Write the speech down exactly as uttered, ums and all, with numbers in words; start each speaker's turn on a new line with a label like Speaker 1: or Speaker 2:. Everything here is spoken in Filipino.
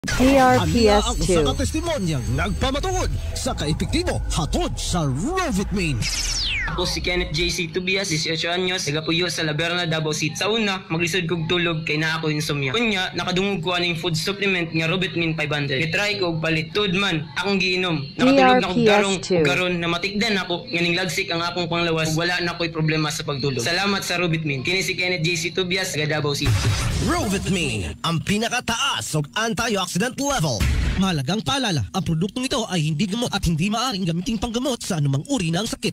Speaker 1: D R P S
Speaker 2: ang
Speaker 1: two.
Speaker 2: usa ka testimonyang nagpamatuod sa kaepektibo hatod sa Rovitmain.
Speaker 3: Ako si Kenneth J C Tobias, eighteen anyos, taga-puyo sa Laberna, Davao City. Sa una, maglisod kog tulog kay naa ako insomnia. Kunya, nakadungog ko aning food supplement nga Rovitmin five hundred. Gitry ko og palit. Tud man, akong giinom. Nakatulog na kog garong ug garon na matikdan ako nganing lagsik ang akong panglawas ug wala na ko'y problema sa pagtulog. Salamat sa Rovitmin. Kini si Kenneth J C Tobias, taga Davao City.
Speaker 2: Rovitmain, ang pinakataas og antioxidant level. Mahalagang paalala, ang produktong ito ay hindi gamot at hindi maaring gamitin panggamot sa anumang uri ng sakit.